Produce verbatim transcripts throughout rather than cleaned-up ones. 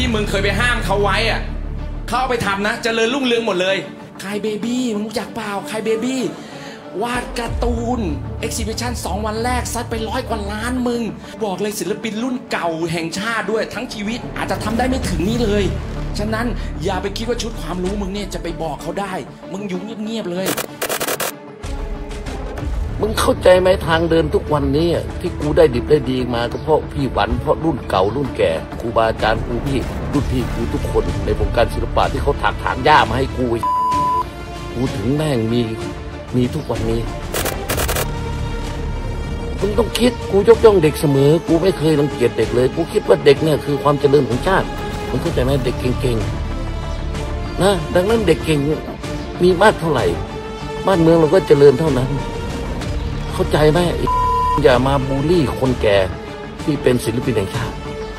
ที่มึงเคยไปห้ามเขาไว้อ่ะเขาเอาไปทำนะเจริญรุ่งเรืองหมดเลยคายเบบี้มึงรู้จักเปล่าคายเบบี้วาดการ์ตูนเอ็กซิบิชันสองวันแรกซัดไปร้อยกว่าล้านมึงบอกเลยศิลปินรุ่นเก่าแห่งชาติด้วยทั้งชีวิตอาจจะทำได้ไม่ถึงนี้เลยฉะนั้นอย่าไปคิดว่าชุดความรู้มึงเนี่ยจะไปบอกเขาได้มึงอยู่เงียบๆเลยมึงเข้าใจไหมทางเดินทุกวันนี้ที่กูได้ดิบได้ดีมาก็เพราะพี่หวันเพราะรุ่นเก่ารุ่นแก่ครูบาอาจารย์ครูพี่รุ่นพี่กูทุกคนในวงการศิลปะที่เขาถากถางหญ้ามาให้กูกูถึงแม่งมีมีทุกวันนี้มึงต้องคิดกูยกย่องเด็กเสมอกูไม่เคยรังเกียจเด็กเลยกูคิดว่าเด็กเนี่ยคือความเจริญของชาติมึงเข้าใจไหมเด็กเก่งๆนะดังนั้นเด็กเก่งมีมากเท่าไหร่บ้านเมืองเราก็เจริญเท่านั้นเข้าใจไหมอย่ามาบูลลี่คนแก่ที่เป็นศิลปินแห่งชาติ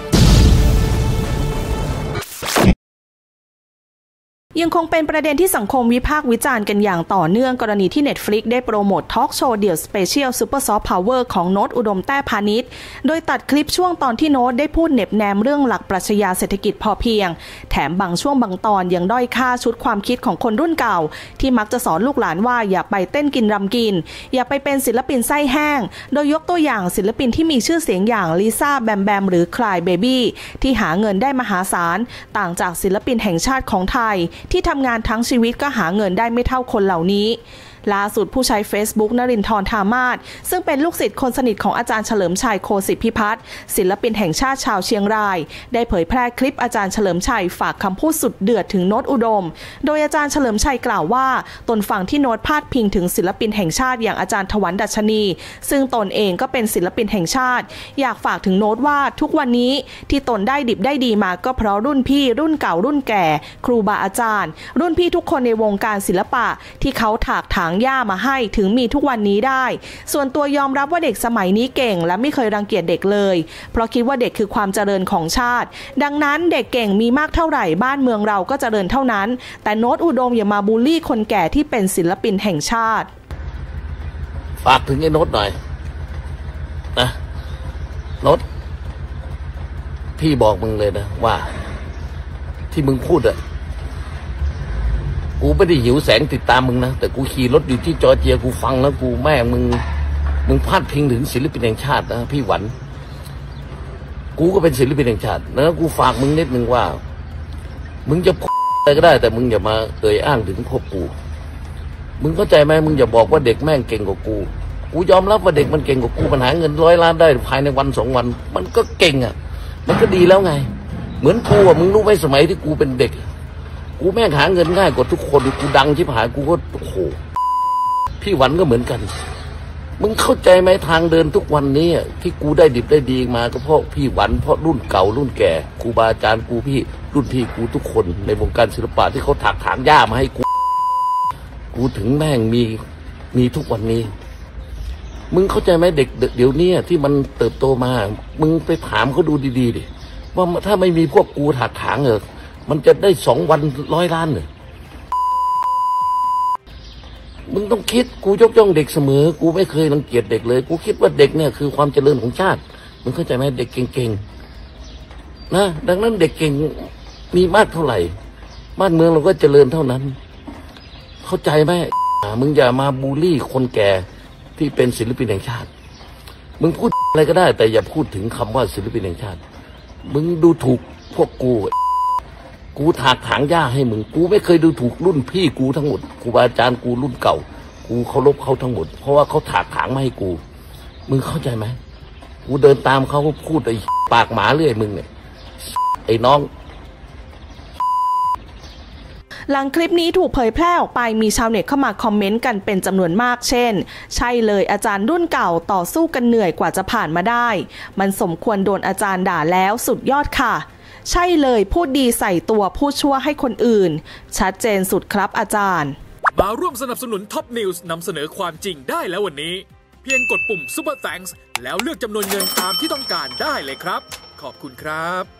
ยังคงเป็นประเด็นที่สังคมวิพากษ์วิจารณ์กันอย่างต่อเนื่องกรณีที่ Netflix ได้โปรโมททอล์กโชว์เดี่ยวสเปเชียลซูเปอร์ซอฟต์พาวเวอร์ของโน้ตอุดมแต้พานิชโดยตัดคลิปช่วงตอนที่โน้ตได้พูดเน็บแนมเรื่องหลักปรัชญาเศรษฐกิจพอเพียงแถมบางช่วงบางตอนยังด้อยค่าชุดความคิดของคนรุ่นเก่าที่มักจะสอนลูกหลานว่าอย่าไปเต้นกินรำกินอย่าไปเป็นศิลปินไส้แห้งโดยยกตัวอย่างศิลปินที่มีชื่อเสียงอย่างลิซ่าแบมแบมหรือคลายเบบี้ที่หาเงินได้มหาศาลต่างจากศิลปินแห่งชาติของไทยที่ทำงานทั้งชีวิตก็หาเงินได้ไม่เท่าคนเหล่านี้ล่าสุดผู้ใช้ Facebook นรินทร์ธามาศซึ่งเป็นลูกศิษย์คนสนิทของอาจารย์เฉลิมชัยโคสิทธิพิพัฒน์ศิลปินแห่งชาติชาวเชียงรายได้เผยแพร่คลิปอาจารย์เฉลิมชัยฝากคำพูดสุดเดือดถึงโน้ตอุดมโดยอาจารย์เฉลิมชัยกล่าวว่าตนฟังที่โน้ตพาดพิงถึงศิลปินแห่งชาติอย่างอาจารย์ถวันดัชนีซึ่งตนเองก็เป็นศิลปินแห่งชาติอยากฝากถึงโน้ตว่าทุกวันนี้ที่ตนได้ดิบได้ดีมาก็เพราะรุ่นพี่รุ่นเก่ารุ่นแก่ครูบาอาจารย์รุ่นพี่ทุกคนในวงการศิลปะที่เขาถากถางหญ้ามาให้ถึงมีทุกวันนี้ได้ส่วนตัวยอมรับว่าเด็กสมัยนี้เก่งและไม่เคยรังเกียจเด็กเลยเพราะคิดว่าเด็กคือความเจริญของชาติดังนั้นเด็กเก่งมีมากเท่าไหร่บ้านเมืองเราก็เจริญเท่านั้นแต่โน้ตอุดมอย่ามาบูลลี่คนแก่ที่เป็นศิลปินแห่งชาติฝากถึงไอ้โน้ตหน่อยนะโน้ตพี่บอกมึงเลยนะว่าที่มึงพูดอะกูไม่ได้หิวแสงติดตามมึงนะแต่กูขี่รถอยู่ที่จอร์เจียกูฟังแล้วกูแม่มึงมึงพาดพิงถึงศิลปินแห่งชาตินะพี่หวันกูก็เป็นศิลปินแห่งชาตินะกูฝากมึงนิดนึงว่ามึงจะพูดอะไรก็ได้แต่มึงอย่ามาเอ่ยอ้างถึงพวกกูมึงเข้าใจไหมมึงอย่าบอกว่าเด็กแม่งเก่งกว่ากูกูยอมรับว่าเด็กมันเก่งกว่ากูมันหาเงินร้อยล้านได้ภายในวันสองวันมันก็เก่งอ่ะมันก็ดีแล้วไงเหมือนกูอ่ะมึงรู้ไหมสมัยที่กูเป็นเด็กกูแม่งหาเงินง่ายกว่าทุกคนกูดังชิบหายกูก็โอ้โหพี่หวันก็เหมือนกันมึงเข้าใจไหมทางเดินทุกวันนี้ที่กูได้ดิบได้ดีมาก็เพราะพี่หวันเพราะรุ่นเก่ารุ่นแก่ครูบาอาจารย์กูพี่รุ่นพี่กูทุกคนในวงการศิลปะที่เขาถากถางหญ้ามาให้กูกูถึงแม่งมีมีทุกวันนี้มึงเข้าใจไหมเด็กเดี๋ยวนี้ที่มันเติบโตมามึงไปถามเขาดูดีๆดิว่าถ้าไม่มีพวกกูถากถางเออมันจะได้สองวันร้อยล้านเลยมึงต้องคิดกูยกย่องเด็กเสมอกูไม่เคยรังเกียจเด็กเลยกูคิดว่าเด็กเนี่ยคือความเจริญของชาติมึงเข้าใจไหมเด็กเก่งๆนะดังนั้นเด็กเก่งมีมากเท่าไหร่บ้านเมืองเราก็เจริญเท่านั้นเข้าใจไหมมึงอย่ามาบูลลี่คนแก่ที่เป็นศิลปินแห่งชาติมึงพูดอะไรก็ได้แต่อย่าพูดถึงคำว่าศิลปินแห่งชาติมึงดูถูกพวกกูกูถากถางหญ้าให้มึงกูไม่เคยดูถูกรุ่นพี่กูทั้งหมดครูบาอาจารย์กูรุ่นเก่ากูเคารพเขาทั้งหมดเพราะว่าเขาถากถางมาให้กูมึงเข้าใจไหมกูเดินตามเขาพูดไอ้ปากหมาเรื่อยมึงเนี่ยไอ้น้องหลังคลิปนี้ถูกเผยแพร่ออกไปมีชาวเน็ตเข้ามาคอมเมนต์กันเป็นจำนวนมากเช่นใช่เลยอาจารย์รุ่นเก่าต่อสู้กันเหนื่อยกว่าจะผ่านมาได้มันสมควรโดนอาจารย์ด่าแล้วสุดยอดค่ะใช่เลยพูดดีใส่ตัวพูดชั่วให้คนอื่นชัดเจนสุดครับอาจารย์มาร่วมสนับสนุนท็อปนิวส์นำเสนอความจริงได้แล้ววันนี้เพียงกดปุ่ม Super Thanks แล้วเลือกจำนวนเงินตามที่ต้องการได้เลยครับขอบคุณครับ